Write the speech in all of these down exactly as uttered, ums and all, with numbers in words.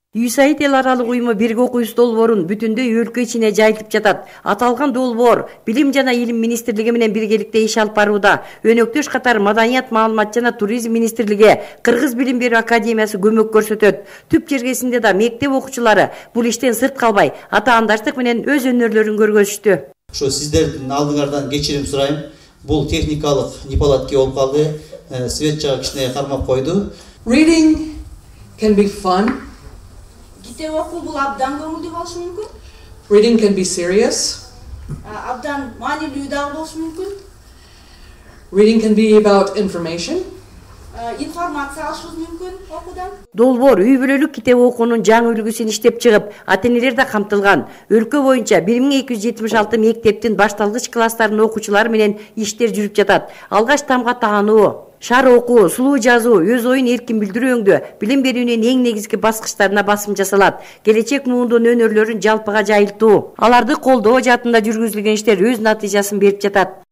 ю эс эй ай ди эл аралык уюму бирге окуйбуз долбоорун бүтүндөй өлкө ичине жайылтып жатат. Аталган долбоор Билим жана Илим министрлиги менен биргеликте иш алып барууда. Өнөктөш катары Маданият, маалымат жана туризм министрлиги, Кыргыз билим берүү академиясы көмөк көрсөтөт. Түп жергесинде да мектеп окуучулары бул иштен сырт калбай, атаандаштык менен өз өнөрлөрүн көргөзүштү. Ошо сиздердин алдыңардан кечирим сурайм. Бул техникалык неполадки болуп калды. Свет жагы кичине кармап койду. Reading can be fun. Китеп окуу бул абдан көңүлдүү болушу мүмкүн. Reading can be serious. Абдан маанилүү дагы болушу мүмкүн. Reading can be about information. Информация алышыбыз мүмкүн окуудан. Долбоор үй бүлөлүк китеп окуунун жаңы үлгүсүн иштеп чыгып, ата-энелер да камтылган. Өлкө боюнча бир миң эки жүз жетимиш алты мектептин башталгыч класстарынын окуучулары менен иштер жүрүп жатат. Алгач тамга таануу, шар окуу, сулуу жазуу, өз оюн эркин билдирүү өңдө билим берүүнүн эң негизги баскычтарына басым жасалат. Келечек муунтун өнөрлөрүн жалпыга жайылтуу, аларды колдоо жаатында жүргүзүлгөн иштер өз натыйжасын берип жатат.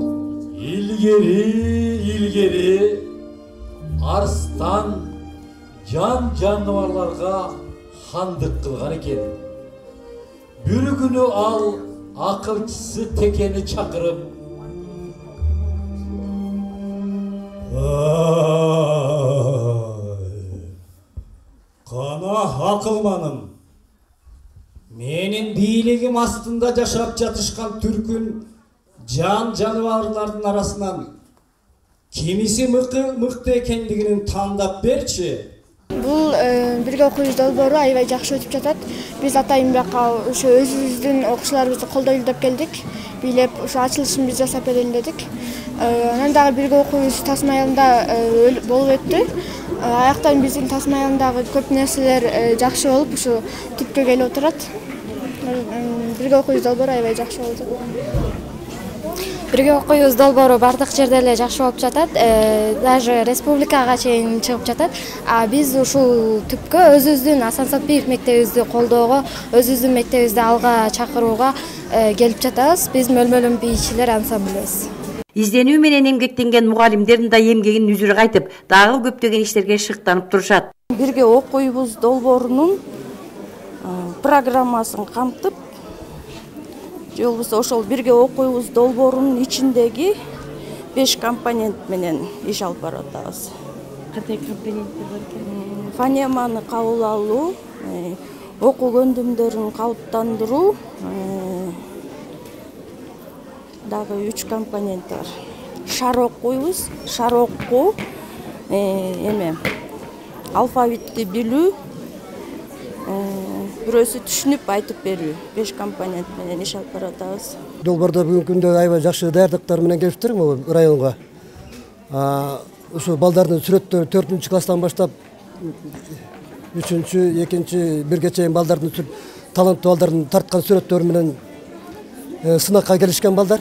Илгери, илгери арстан жан жаныбарларга хандык кылган экен. Бир күнү ал акылчысы Текени чакырып, кана акылманым, менин бийлигим астында жашап жатышкан түркүн жан жаныбарлардын арасынан кимиси мыкты экендигин тандап берчи. Бул бирге окуйбуз долбоору аябай жакшы өтүп жатат. Биз атайын бияка ошо өзүбүздүн окуучуларыбызды колдойлу деп келдик. Бийлеп ошо ачылышын биз жасап берели дедик. Анан дагы бирге окуйбуз Тасма айылында болуп өттү. Аяктан биздин Тасма айылындагы көп нерселер жакшы болуп, ошо түпкө келип отурат. Бирге окуйбуз долбоору аябай жакшы болду. Бирге окуйбуз долбоору бардык жерде эле жакшы болуп жатат. Даже республикага чейин чыгып жатат. А биз ушул түпкө өзүбүздүн Асан Сатпиев мектебибизди колдоого, өзүбүздүн мектебибизди алга чакырууга келип жатабыз. Биз мөлмөлөн бийчилер ансамблыбыз. Изденүү менен эмгектенген мугалимдердин да эмгегин үзүрү кайтып, дагы көптөгөн иштерге шыктанып турушат. Бирге окуйбуз долбоорунун программасын камтып, же болбосо ошол бирге окуйбуз долбоорунун ичиндеги беш компонент менен иш алып барып атабыз. Кандай компоненттер бар экен? Фонеманы кабыл алуу, окуу көндүмдөрүн калыптандыруу, дагы үч компоненти бар. Шар окуйбуз, шар окуу, эме алфавитти билүү, бирөөсү түшүнүп айтып берүү. беш компонент менен иш алып барып атабыз. Долбоордо бүгүнкү күндө аябай жакшы даярдыктар менен келиптир могу районго. Ушу балдардын сүрөттөрү төртүнчү класстан баштап үчүнчү, экинчи, бирге чейин балдардын таланттуу балдардын тарткан сүрөттөрү менен сынакка келишкен балдар.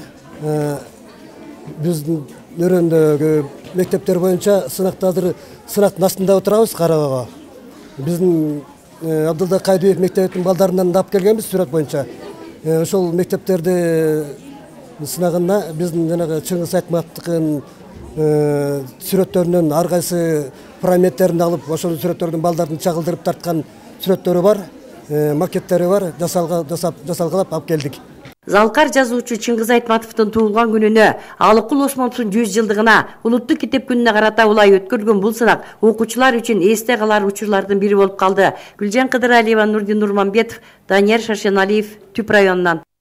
Биздин өрөөндөгү мектептер боюнча сынакта азыр сынактын астында отурабыз кароого. Биздин Абдулда Кайдыев мектебинин балдарынан алып келгенбиз сүрөт боюнча. Ошол мектептерди сынагында биздин жанагы Чыңгыз Айтматовдун сүрөттөрүнөн ар кайсы параметрин алып, ошол сүрөттөрдүн балдардын чагылдырып тарткан сүрөттөрү бар, макеттери бар, жасалгалап алып келдик. Залкар жазуучу Чыңгыз Айтматовдун туулган күнүнө, Алыкул Осмоновдун жүз жылдыгына, улуттук китеп күнүнө карата улай өткөрүлгөн бул сынак окуучулар үчүн эсте калар учурлардын бири болуп калды. Гүлжан Кыдыралиева, Нурдин Нурманбетов, Данияр Шаршеналиев, Түп районунан.